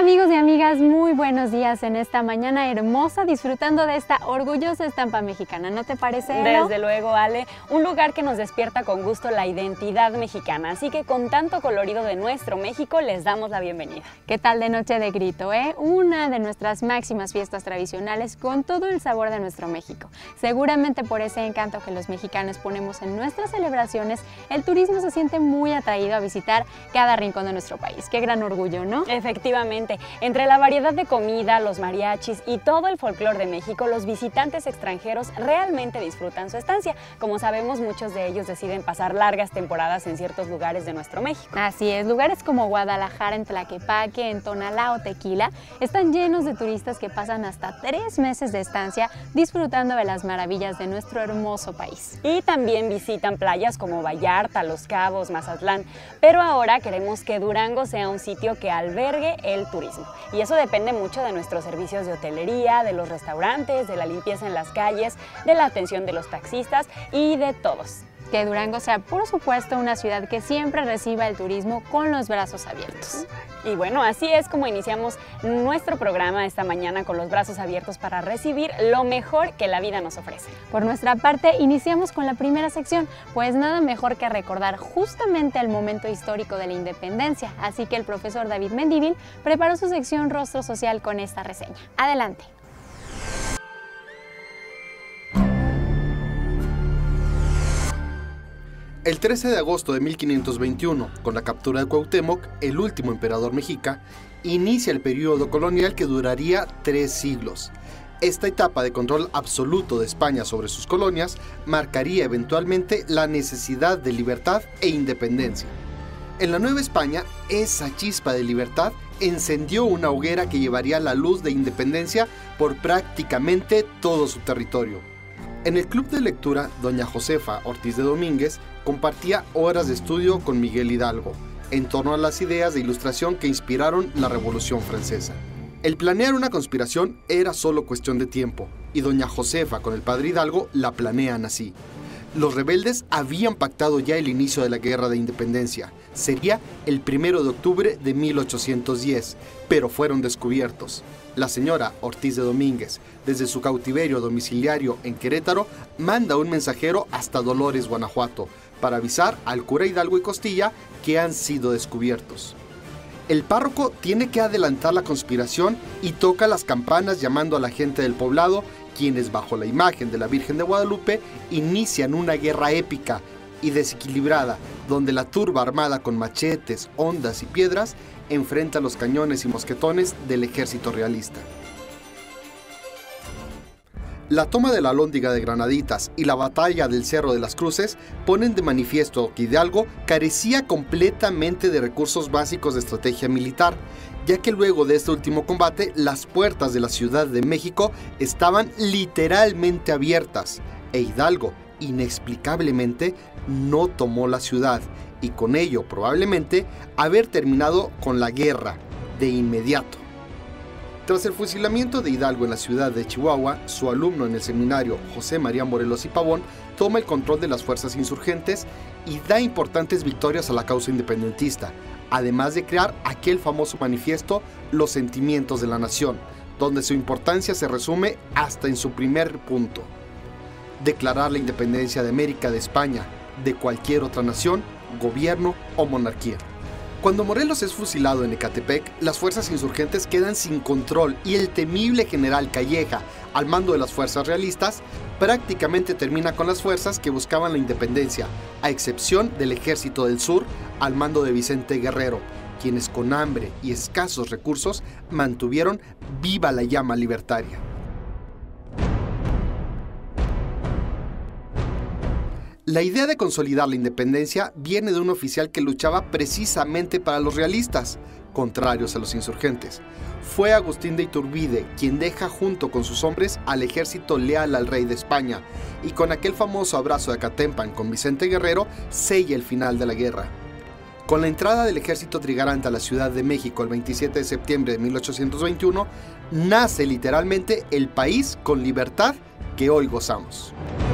amigos y amigas, muy buenos días en esta mañana hermosa, disfrutando de esta orgullosa estampa mexicana, ¿no te parece, Elo? Desde luego, Ale, un lugar que nos despierta con gusto la identidad mexicana, así que con tanto colorido de nuestro México les damos la bienvenida. ¿Qué tal de Noche de Grito, Una de nuestras máximas fiestas tradicionales con todo el sabor de nuestro México. Seguramente por ese encanto que los mexicanos ponemos en nuestras celebraciones, el turismo se siente muy atraído a visitar cada rincón de nuestro país. Qué gran orgullo, ¿no? Efectivamente, entre la variedad de comida, los mariachis y todo el folclore de México, los visitantes extranjeros realmente disfrutan su estancia. Como sabemos, muchos de ellos deciden pasar largas temporadas en ciertos lugares de nuestro México. Así es, lugares como Guadalajara, en Tlaquepaque, en Tonalá o Tequila, están llenos de turistas que pasan hasta 3 meses de estancia disfrutando de las maravillas de nuestro hermoso país. Y también visitan playas como Vallarta, Los Cabos, Mazatlán, pero ahora queremos que Durango sea un sitio que albergue el turismo. Y eso depende mucho de nuestros servicios de hotelería, de los restaurantes, de la limpieza en las calles, de la atención de los taxistas y de todos. Que Durango sea, por supuesto, una ciudad que siempre reciba el turismo con los brazos abiertos. Y bueno, así es como iniciamos nuestro programa esta mañana, con los brazos abiertos para recibir lo mejor que la vida nos ofrece. Por nuestra parte, iniciamos con la primera sección, pues nada mejor que recordar justamente el momento histórico de la independencia, así que el profesor David Mendívil preparó su sección Rostro Social con esta reseña. Adelante. El 13 de agosto de 1521, con la captura de Cuauhtémoc, el último emperador mexica, inicia el periodo colonial que duraría 3 siglos. Esta etapa de control absoluto de España sobre sus colonias marcaría eventualmente la necesidad de libertad e independencia. En la Nueva España, esa chispa de libertad encendió una hoguera que llevaría la luz de independencia por prácticamente todo su territorio. En el club de lectura, doña Josefa Ortiz de Domínguez compartía horas de estudio con Miguel Hidalgo en torno a las ideas de ilustración que inspiraron la Revolución Francesa. El planear una conspiración era solo cuestión de tiempo, y doña Josefa con el padre Hidalgo la planean así. Los rebeldes habían pactado ya el inicio de la Guerra de Independencia. Sería el 1 de octubre de 1810, pero fueron descubiertos. La señora Ortiz de Domínguez, desde su cautiverio domiciliario en Querétaro, manda un mensajero hasta Dolores, Guanajuato, para avisar al cura Hidalgo y Costilla que han sido descubiertos. El párroco tiene que adelantar la conspiración y toca las campanas llamando a la gente del poblado, quienes bajo la imagen de la Virgen de Guadalupe inician una guerra épica y desequilibrada, donde la turba armada con machetes, hondas y piedras enfrenta los cañones y mosquetones del ejército realista. La toma de la Alhóndiga de Granaditas y la batalla del Cerro de las Cruces ponen de manifiesto que Hidalgo carecía completamente de recursos básicos de estrategia militar, ya que luego de este último combate las puertas de la Ciudad de México estaban literalmente abiertas, e Hidalgo, inexplicablemente, no tomó la ciudad, y con ello probablemente haber terminado con la guerra de inmediato. Tras el fusilamiento de Hidalgo en la ciudad de Chihuahua, su alumno en el seminario, José María Morelos y Pavón, toma el control de las fuerzas insurgentes y da importantes victorias a la causa independentista, además de crear aquel famoso manifiesto Los Sentimientos de la Nación, donde su importancia se resume hasta en su primer punto: declarar la independencia de América de España, de cualquier otra nación, gobierno o monarquía. Cuando Morelos es fusilado en Ecatepec, las fuerzas insurgentes quedan sin control y el temible general Calleja, al mando de las fuerzas realistas, prácticamente termina con las fuerzas que buscaban la independencia, a excepción del Ejército del Sur, al mando de Vicente Guerrero, quienes con hambre y escasos recursos mantuvieron viva la llama libertaria. La idea de consolidar la independencia viene de un oficial que luchaba precisamente para los realistas, contrarios a los insurgentes. Fue Agustín de Iturbide quien deja junto con sus hombres al ejército leal al rey de España, y con aquel famoso abrazo de Acatempan con Vicente Guerrero sella el final de la guerra. Con la entrada del ejército trigarante a la Ciudad de México el 27 de septiembre de 1821, nace literalmente el país con libertad que hoy gozamos.